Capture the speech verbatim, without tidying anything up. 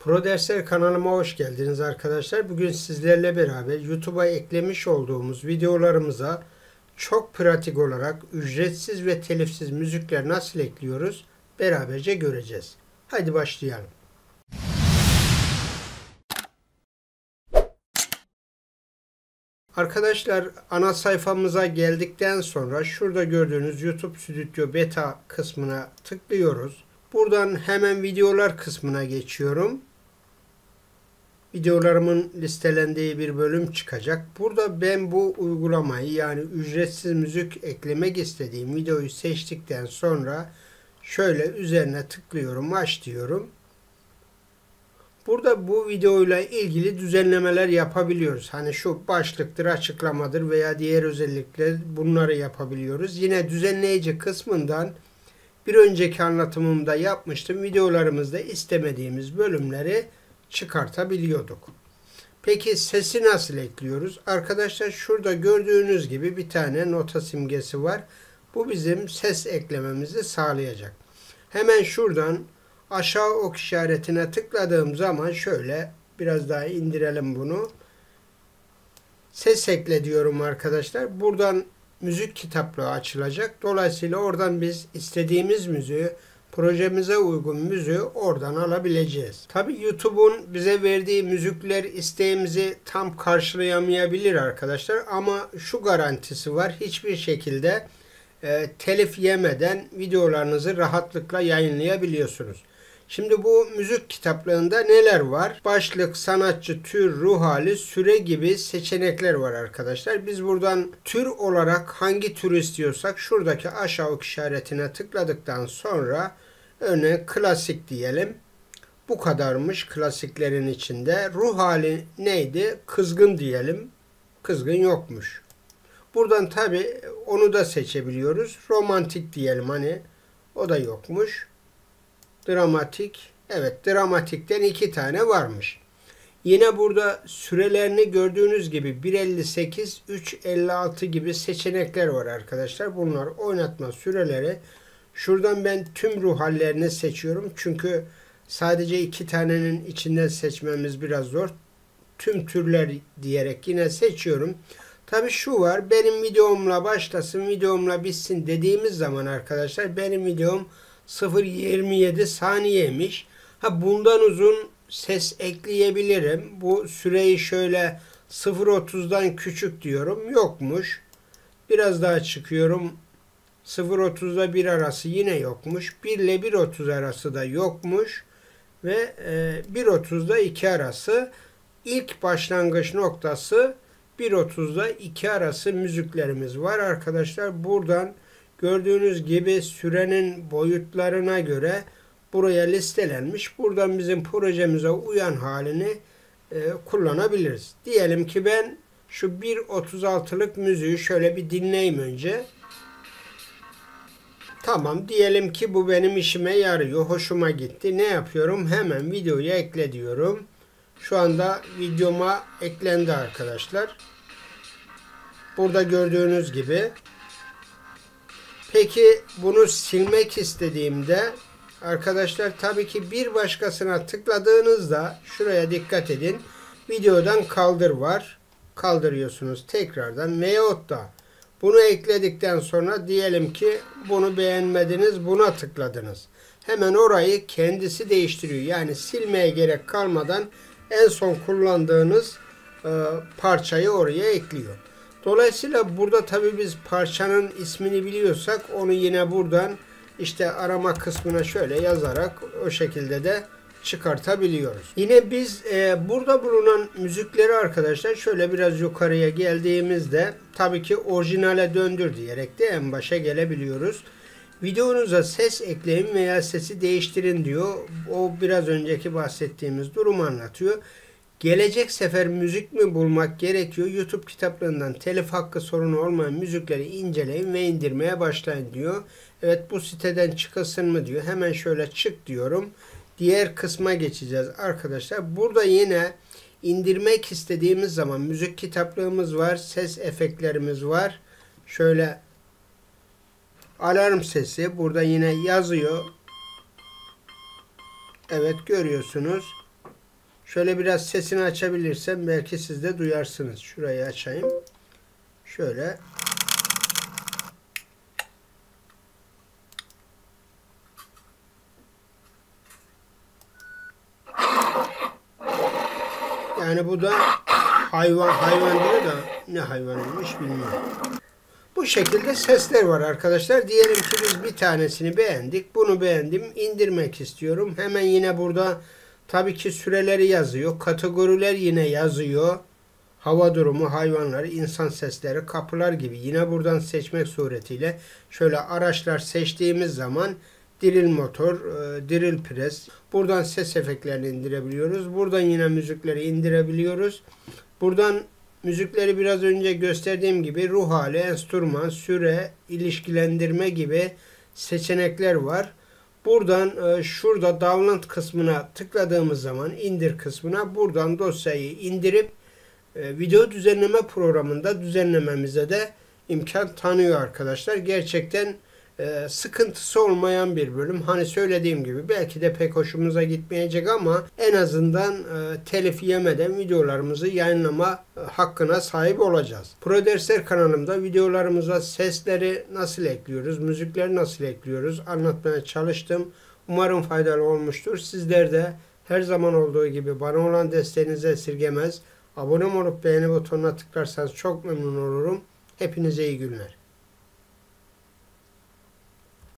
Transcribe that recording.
Pro Dersler kanalıma hoş geldiniz arkadaşlar. Bugün sizlerle beraber YouTube'a eklemiş olduğumuz videolarımıza çok pratik olarak ücretsiz ve telifsiz müzikler nasıl ekliyoruz beraberce göreceğiz. Hadi başlayalım. Arkadaşlar ana sayfamıza geldikten sonra şurada gördüğünüz YouTube Studio Beta kısmına tıklıyoruz. Buradan hemen videolar kısmına geçiyorum. Videolarımın listelendiği bir bölüm çıkacak. Burada ben bu uygulamayı yani ücretsiz müzik eklemek istediğim videoyu seçtikten sonra şöyle üzerine tıklıyorum, aç diyorum. Burada bu videoyla ilgili düzenlemeler yapabiliyoruz. Hani şu başlıktır, açıklamadır veya diğer özellikler, bunları yapabiliyoruz. Yine düzenleyici kısmından bir önceki anlatımımda yapmıştım. Videolarımızda istemediğimiz bölümleri çıkartabiliyorduk. Peki sesi nasıl ekliyoruz? Arkadaşlar şurada gördüğünüz gibi bir tane nota simgesi var. Bu bizim ses eklememizi sağlayacak. Hemen şuradan aşağı ok işaretine tıkladığım zaman şöyle biraz daha indirelim bunu. Ses ekle diyorum arkadaşlar. Buradan müzik kitaplığı açılacak. Dolayısıyla oradan biz istediğimiz müziği, projemize uygun müziği oradan alabileceğiz. Tabi YouTube'un bize verdiği müzikler isteğimizi tam karşılayamayabilir arkadaşlar. Ama şu garantisi var. Hiçbir şekilde e, telif yemeden videolarınızı rahatlıkla yayınlayabiliyorsunuz. Şimdi bu müzik kitaplığında neler var? Başlık, sanatçı, tür, ruh hali, süre gibi seçenekler var arkadaşlar. Biz buradan tür olarak hangi tür istiyorsak şuradaki aşağı ok işaretine tıkladıktan sonra örneğin klasik diyelim. Bu kadarmış klasiklerin içinde. Ruh hali neydi? Kızgın diyelim. Kızgın yokmuş. Buradan tabi onu da seçebiliyoruz. Romantik diyelim, hani o da yokmuş. Dramatik. Evet, dramatikten iki tane varmış. Yine burada sürelerini gördüğünüz gibi bir elli sekiz, üç elli altı gibi seçenekler var arkadaşlar. Bunlar oynatma süreleri. Şuradan ben tüm ruh hallerini seçiyorum. Çünkü sadece iki tanenin içinden seçmemiz biraz zor. Tüm türler diyerek yine seçiyorum. Tabi şu var. Benim videomla başlasın, videomla bitsin dediğimiz zaman arkadaşlar benim videom sıfır virgül yirmi yedi saniyeymiş. Ha, bundan uzun ses ekleyebilirim. Bu süreyi şöyle sıfır virgül otuzdan küçük diyorum. Yokmuş. Biraz daha çıkıyorum. sıfır virgül otuzda bir arası yine yokmuş. bir ile bir virgül otuz arası da yokmuş. Ve bir virgül otuzda iki arası. İlk başlangıç noktası bir virgül otuzda iki arası müziklerimiz var arkadaşlar. Buradan gördüğünüz gibi sürenin boyutlarına göre buraya listelenmiş. Buradan bizim projemize uyan halini e, kullanabiliriz. Diyelim ki ben şu bir virgül otuz altılık müziği şöyle bir dinleyeyim önce. Tamam, diyelim ki bu benim işime yarıyor. Hoşuma gitti. Ne yapıyorum? Hemen videoyu ekle diyorum. Şu anda videoma eklendi arkadaşlar. Burada gördüğünüz gibi. Peki bunu silmek istediğimde arkadaşlar tabii ki bir başkasına tıkladığınızda şuraya dikkat edin. Videodan kaldır var. Kaldırıyorsunuz tekrardan veyahut da bunu ekledikten sonra diyelim ki bunu beğenmediniz, buna tıkladınız. Hemen orayı kendisi değiştiriyor. Yani silmeye gerek kalmadan en son kullandığınız e, parçayı oraya ekliyor. Dolayısıyla burada tabii biz parçanın ismini biliyorsak onu yine buradan işte arama kısmına şöyle yazarak o şekilde de çıkartabiliyoruz. Yine biz e, burada bulunan müzikleri arkadaşlar şöyle biraz yukarıya geldiğimizde tabii ki orijinale döndür diyerek de en başa gelebiliyoruz. Videonuza ses ekleyin veya sesi değiştirin diyor. O biraz önceki bahsettiğimiz durumu anlatıyor. Gelecek sefer müzik mi bulmak gerekiyor? YouTube kitaplığından telif hakkı sorunu olmayan müzikleri inceleyin ve indirmeye başlayın diyor. Evet, bu siteden çıkılsın mı diyor. Hemen şöyle çık diyorum. Diğer kısma geçeceğiz arkadaşlar. Burada yine indirmek istediğimiz zaman müzik kitaplığımız var. Ses efektlerimiz var. Şöyle alarm sesi burada yine yazıyor. Evet, görüyorsunuz. Şöyle biraz sesini açabilirsem belki siz de duyarsınız. Şurayı açayım. Şöyle. Yani bu da hayvan hayvan diyor da ne hayvanıymış bilmiyorum. Bu şekilde sesler var arkadaşlar. Diyelim ki biz bir tanesini beğendik. Bunu beğendim. İndirmek istiyorum. Hemen yine burada tabii ki süreleri yazıyor. Kategoriler yine yazıyor. Hava durumu, hayvanlar, insan sesleri, kapılar gibi. Yine buradan seçmek suretiyle şöyle araçlar seçtiğimiz zaman drill motor, drill press. Buradan ses efektlerini indirebiliyoruz. Buradan yine müzikleri indirebiliyoruz. Buradan müzikleri biraz önce gösterdiğim gibi ruh hali, enstrüman, süre, ilişkilendirme gibi seçenekler var. Buradan şurada download kısmına tıkladığımız zaman indir kısmına buradan dosyayı indirip video düzenleme programında düzenlememize de imkan tanıyor arkadaşlar. Gerçekten e, sıkıntısı olmayan bir bölüm. Hani söylediğim gibi belki de pek hoşumuza gitmeyecek ama en azından e, telif yemeden videolarımızı yayınlama e, hakkına sahip olacağız. Pro Dersler kanalımda videolarımıza sesleri nasıl ekliyoruz, müzikleri nasıl ekliyoruz anlatmaya çalıştım. Umarım faydalı olmuştur. Sizler de her zaman olduğu gibi bana olan desteğinizi esirgemez. Abone olup beğeni butonuna tıklarsanız çok memnun olurum. Hepinize iyi günler.